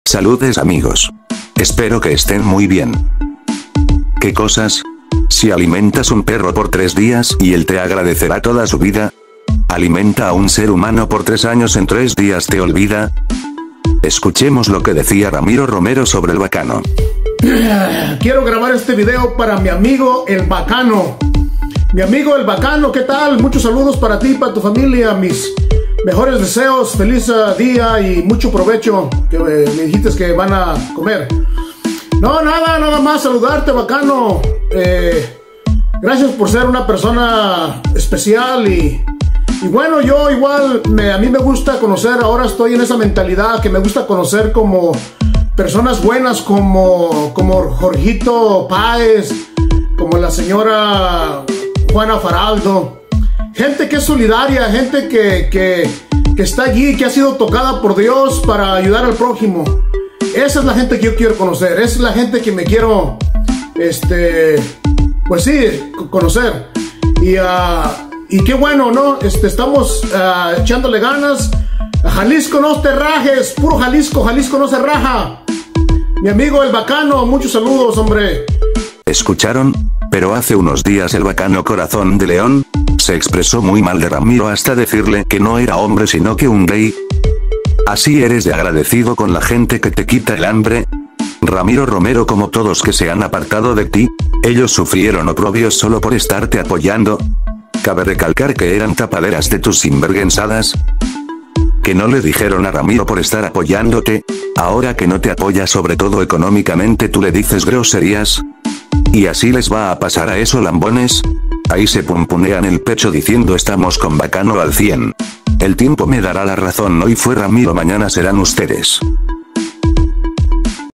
Saludes amigos. Espero que estén muy bien. ¿Qué cosas? Si alimentas un perro por 3 días y él te agradecerá toda su vida. Alimenta a un ser humano por 3 años, en 3 días te olvida. Escuchemos lo que decía Ramiro Romero sobre el bacano. Quiero grabar este video para mi amigo el bacano. Mi amigo el bacano, ¿qué tal? Muchos saludos para ti y para tu familia. Mis mejores deseos, feliz día y mucho provecho que me dijiste que van a comer. No, nada más saludarte, bacano. Gracias por ser una persona especial y bueno, yo igual, a mí me gusta conocer, ahora estoy en esa mentalidad que me gusta conocer como personas buenas como Jorgito Páez, como la señora Juana Faraldo. Gente que es solidaria, gente que está allí, que ha sido tocada por Dios para ayudar al prójimo. Esa es la gente que yo quiero conocer, esa es la gente que me quiero, pues sí, conocer. Y qué bueno, ¿no? Estamos echándole ganas. Jalisco no te rajes, puro Jalisco, Jalisco no se raja. Mi amigo el bacano, muchos saludos, hombre. ¿Escucharon? Pero hace unos días el bacano Corazón de León se expresó muy mal de Ramiro hasta decirle que no era hombre sino que un gay. ¿Así eres de agradecido con la gente que te quita el hambre? Ramiro Romero, como todos que se han apartado de ti, ellos sufrieron oprobios solo por estarte apoyando. Cabe recalcar que eran tapaderas de tus sinvergüenzadas. Que no le dijeron a Ramiro por estar apoyándote. Ahora que no te apoya, sobre todo económicamente, tú le dices groserías. Y así les va a pasar a esos lambones. Ahí se pumpunean el pecho diciendo estamos con bacano al 100. El tiempo me dará la razón, hoy fue Ramiro, mañana serán ustedes.